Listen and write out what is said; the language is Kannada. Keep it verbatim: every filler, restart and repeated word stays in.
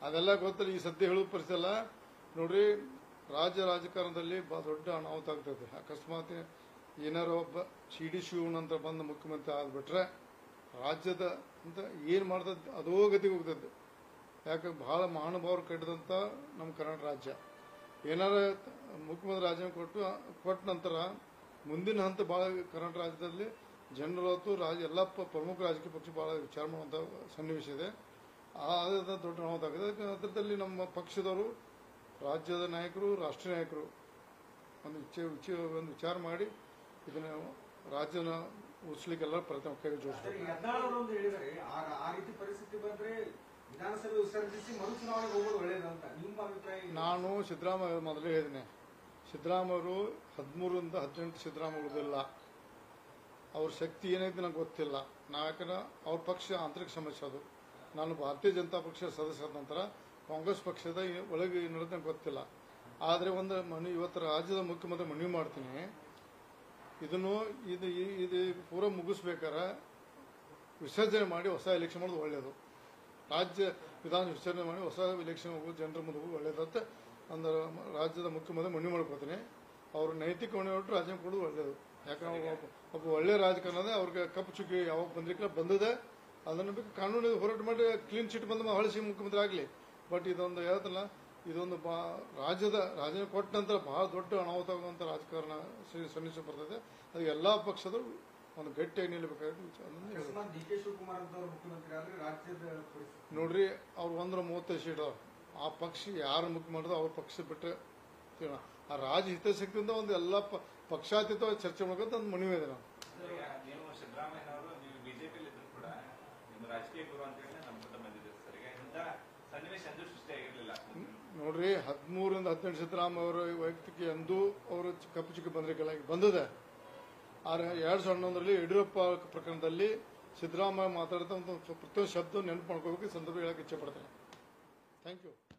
ಅದೆಲ್ಲ ಗೊತ್ತಲ್ಲ. ಈ ಸದ್ಯ ಹೇಳೋ ಪರಿಸ್ಥಿತಿ ಅಲ್ಲ ನೋಡ್ರಿ. ರಾಜ್ಯ ರಾಜಕಾರಣದಲ್ಲಿ ಬಹಳ ದೊಡ್ಡ ಅನಾಹುತ ಆಗ್ತದೆ. ಅಕಸ್ಮಾತ್ ಏನಾರ ಒಬ್ಬ ಸಿ ಡಿ ಶಿವನಂತ ಬಂದ ಮುಖ್ಯಮಂತ್ರಿ ಆಗ್ಬಿಟ್ರೆ ರಾಜ್ಯದ ಅಂತ ಏನ್ ಮಾಡ್ತದೆ ಅದೋ ಗತಿಗೆ ಹೋಗ್ತದೆ. ಯಾಕೆ ಬಹಳ ಮಹಾನುಭಾವರು ಕಟ್ಟಿದಂತ ನಮ್ಮ ಕರ್ನಾಟಕ ರಾಜ್ಯ ಏನಾರ ಮುಖ್ಯಮಂತ್ರಿ ರಾಜೀನಾಮೆ ಕೊಟ್ಟು ಕೊಟ್ಟ ನಂತರ ಮುಂದಿನ ಹಂತ ಬಹಳ ಕರ್ನಾಟಕ ರಾಜ್ಯದಲ್ಲಿ ಜನರು ಹೊತ್ತು ರಾಜ್ಯ ಎಲ್ಲ ಪ್ರಮುಖ ರಾಜಕೀಯ ಪಕ್ಷ ಬಹಳ ವಿಚಾರ ಮಾಡುವಂತ ಸನ್ನಿವೇಶ ಇದೆ. ಆದ ದೊಡ್ಡ ಅನಾಹುತ ಆಗಿದೆ. ಅದರಲ್ಲಿ ನಮ್ಮ ಪಕ್ಷದವರು ರಾಜ್ಯದ ನಾಯಕರು ರಾಷ್ಟ್ರೀಯ ನಾಯಕರು ಒಂದು ಒಂದು ವಿಚಾರ ಮಾಡಿ ಇದನ್ನ ರಾಜ್ಯನ ಉಳಿಸಲಿಕ್ಕೆಲ್ಲ ಪ್ರಯತ್ನ ಕೈ ಜೋಡಿಸ್ತಾರೆ. ವಿಧಾನಸಭೆ ವಿಸರ್ಜಿಸಿ ಮರು ಚುನಾವಣೆಗೆ ಹೋಗೋದು ಒಳ್ಳೆಯದಂತ ನಿಮ್ಮ ಅಭಿಪ್ರಾಯ? ನಾನು ಸಿದ್ದರಾಮಯ್ಯ ಮೊದಲೇ ಹೇಳಿದ್ದೇನೆ. ಸಿದ್ದರಾಮಯ್ಯರು ಹದಿಮೂರರಿಂದ ಹದಿನೆಂಟು ಸಿದ್ದರಾಮಯ್ಯ ಉಳಿದಿಲ್ಲ. ಅವ್ರ ಶಕ್ತಿ ಏನೈತೆ ನನಗೆ ಗೊತ್ತಿಲ್ಲ. ನಾವು ಯಾಕಂದ್ರೆ ಅವ್ರ ಪಕ್ಷ ಆಂತರಿಕ ಸಮಸ್ಯೆ ಅದು. ನಾನು ಭಾರತೀಯ ಜನತಾ ಪಕ್ಷದ ಸದಸ್ಯರ ನಂತರ ಕಾಂಗ್ರೆಸ್ ಪಕ್ಷದ ಒಳಗೆ ನಡೆದ ಗೊತ್ತಿಲ್ಲ. ಆದರೆ ಒಂದು ಮನೆ ಇವತ್ತು ರಾಜ್ಯದ ಮುಖ್ಯಮಂತ್ರಿ ಮನವಿ ಮಾಡ್ತೀನಿ, ಇದನ್ನು ಇದು ಇದು ಪೂರ ಮುಗಿಸ್ಬೇಕಾರೆ ವಿಸರ್ಜನೆ ಮಾಡಿ ಹೊಸ ಎಲೆಕ್ಷನ್ ಮಾಡೋದು ಒಳ್ಳೆಯದು. ರಾಜ್ಯ ವಿಧಾನ ವಿಸರ್ಜನೆ ಮಾಡಿ ಹೊಸ ಎಲೆಕ್ಷನ್ ಹೋಗೋದು ಜನರ ಮುಂದೆ ಹೋಗೋದು ಒಳ್ಳೆಯದಂತ ಅಂದ್ರೆ ರಾಜ್ಯದ ಮುಖ್ಯಮಂತ್ರಿ ಮನವಿ ಮಾಡ್ಕೋತೀನಿ. ಅವರು ನೈತಿಕ ಹೊಣೆ ಹೊರಟು ರಾಜೀನಾಮೆ ಕೊಡೋದು ಒಳ್ಳೆಯದು. ಯಾಕಂದ್ರೆ ಒಬ್ಬ ಒಳ್ಳೆ ರಾಜಕಾರಣದ ಅವ್ರಿಗೆ ಕಪ್ಪು ಚುಕ್ಕಿ ಯಾವಾಗ ಬಂದಿರಲಿಲ್ಲ ಬಂದಿದೆ. ಅದನ್ನು ಬೇಕು ಕಾನೂನು ಹೋರಾಟ ಮಾಡಿ ಕ್ಲೀನ್ ಚಿಟ್ ಬಂದ ಹೊಳಿಸಿ ಮುಖ್ಯಮಂತ್ರಿ ಆಗಲಿ. ಬಟ್ ಇದೊಂದು ಹೇಳ್ತಲ್ಲ, ಇದೊಂದು ಬಾ ರಾಜ್ಯದ ರಾಜೀನಾಮೆ ಕೊಟ್ಟ ನಂತರ ಬಹಳ ದೊಡ್ಡ ಅನಾಹುತ ಆಗುವಂತ ರಾಜಕಾರಣ ಸನ್ನಿವೇಶ ಬರ್ತದೆ. ಅದು ಎಲ್ಲಾ ಪಕ್ಷದರು ಒಂದು ಗಟ್ಟಿಯಾಗಿ ನಿಲ್ಲಬೇಕಾಗುತ್ತೆ. ನೋಡ್ರಿ, ಅವ್ರು ಒಂದರ ಮೂವತ್ತೈದು ಸೀಟ್ ಅದಾವ. ಆ ಪಕ್ಷ ಯಾರು ಮುಖ್ಯಮಂತ್ರಿ ಅವ್ರ ಪಕ್ಷ ಬಿಟ್ಟರೆ ಆ ರಾಜ್ಯ ಹಿತಾಸಕ್ತಿಯಿಂದ ಒಂದು ಎಲ್ಲಾ ಪಕ್ಷಾತೀತ ಚರ್ಚೆ ಮಾಡೋದು ಒಂದು ಮನವಿ ಇದೆ. ನಾವು ನೋಡ್ರಿ, ಹದಿಮೂರರಿಂದ ಹದಿನೆಂಟು ಸಿದ್ದರಾಮಯ್ಯ ಅವರ ವೈಯಕ್ತಿಕ ಎಂದೂ ಅವರು ಕಪ್ಪು ಚುಕ್ಕಿ ಬಂದ್ರೆ ಬಂದಿದೆ. ಆದ್ರೆ ಎರಡ್ ಸಾವಿರದ ಹನ್ನೊಂದರಲ್ಲಿ ಯಡಿಯೂರಪ್ಪ ಪ್ರಕರಣದಲ್ಲಿ ಸಿದ್ದರಾಮಯ್ಯ ಮಾತಾಡಿದ ಪ್ರತಿಯೊಂದು ಶಬ್ದ ನೆನಪು ಮಾಡ್ಕೋಬೇಕು. ಈ ಸಂದರ್ಭ ಹೇಳಕ್ಕೆ ಇಚ್ಛೆ ಪಡ್ತೇನೆ. Thank you.